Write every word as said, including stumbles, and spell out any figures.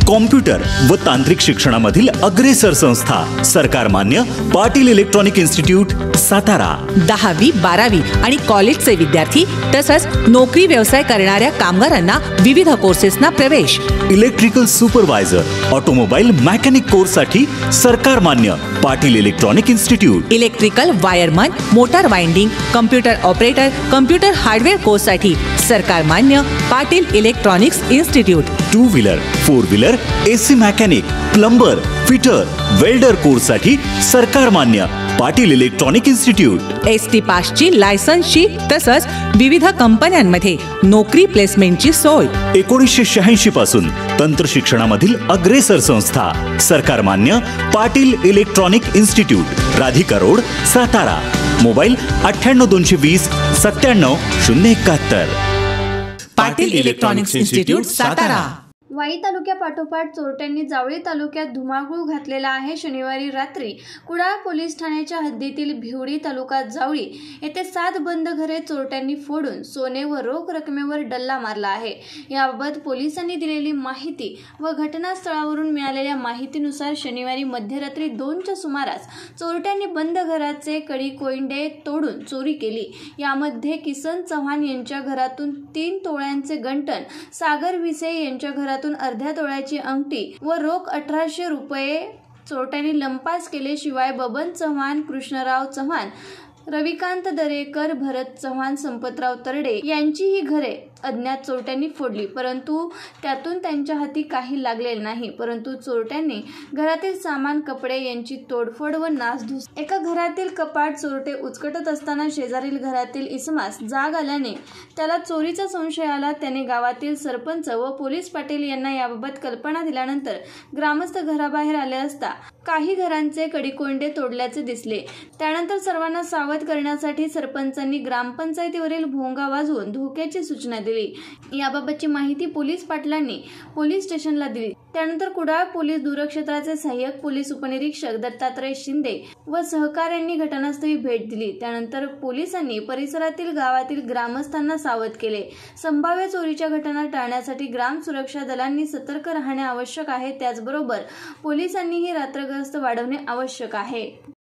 Computer व तांत्रिक शिक्षणामधील अग्रेसर संस्था सरकार मान्य पाटील इलेक्ट्रॉनिक इन्स्टिट्यूट सातारा। दहावी बारावी आणि कॉलेजचे विद्यार्थी तसंच नोकरी व्यवसाय करणाऱ्या कामगारांना विविध कोर्सेसना प्रवेश। Electrical supervisor automobile mechanic course साठी सरकार मान्य Patil electronic institute. Electrical wireman, motor winding, computer operator, computer hardware course साठी सरकार मान्य Patil electronics institute. Two wheeler, four wheeler, AC mechanic, plumber, fitter, welder course साठी सरकार मान्य पाटील इलेक्ट्रॉनिक इन्स्टिट्यूट। एसटी पासची लायसन्सची तसंच विविध कंपन्यांमध्ये नोकरी प्लेसमेंटची सोय। एकोणीसशे शहाऐंशी पासून तंत्र शिक्षणामधील अग्रेसर संस्था सरकार मान्य Patil electronic institute, Radhika road, Satara. Mobile अठ्ठ्याण्णव दोनशे वीस सत्त्याण्णव शून्य एकाहत्तर। Patil electronics institute Satara. वाई तालुक्यापाठोपाठ चोरट्यांनी जावळी तालुक्यात धुमाकूळ घातलेला आहे। शनिवारी रात्री कुडाळ पोलीस ठाण्याच्या हद्दीतील भिवडी तालुका जावळी येथे सात बंद घरे चोरट्यांनी फोडून सोने व रोख रकमेवर डल्ला मारला आहे। याबाबत पोलिसांनी दिलेली माहिती व घटनास्थळावरून मिळालेल्या माहितीनुसार शनिवारी मध्यरात्री दोनच्या सुमारास चोरट्यांनी बंद घराचे कडी कोइंडे तोडून चोरी केली। यामध्ये किसन चव्हाण यांच्या घरातून तीन तोळ्यांचे गंटन, सागर विसे यांच्या घरातून अर्ध्या तोळ्याची अंगठी व रोख अठराशे रुपये चोरट्यांनी लंपास केले। शिवाय बबन चव्हाण, कृष्णराव चव्हाण, रविकांत दरेकर, भरत चव्हाण, संपतराव तरडे यांची ही घरे अज्ञात चोरट्यांनी फोडली, परंतु त्यातून त्यांच्या हाती काही लागलेले नाही। परंतु चोरट्यांनी घरातील सामान, कपडे यांची तोडफोड व नासधूस। एका घरातील कपाट चोरटे उचकटत असताना शेजारील घरातील इसमास जाग आल्याने त्याला चोरीचा संशय आला। त्याने गावातील सरपंच व पोलीस पाटील यांना याबाबत कल्पना दिल्यानंतर ग्रामस्थ घराबाहेर आले असता काही घरांचे कडिकोंडे तोडल्याचे दिसले। त्यानंतर सर्वांना सावध करण्यासाठी सरपंचांनी ग्रामपंचायतीवरील भोंगा वाजवून धोक्याची सूचना दिली। याबाबतची माहिती पोलीस पाटलांनी पोलीस स्टेशनला दिली। त्यानंतर कुडाळ पोलीस दूरक्षेत्राचे सहाय्यक पोलीस उपनिरीक्षक दत्तात्रय शिंदे व सहकाऱ्यांनी घटनास्थळी भेट दिली। त्यानंतर पोलिसांनी परिसरातील गावातील ग्रामस्थांना सावध केले। संभाव्य चोरीच्या घटना टाळण्यासाठी ग्राम सुरक्षा दलांनी सतर्क राहणे आवश्यक आहे। त्याचबरोबर पोलिसांनीही रात्र गस्त वाढवणे आवश्यक आहे।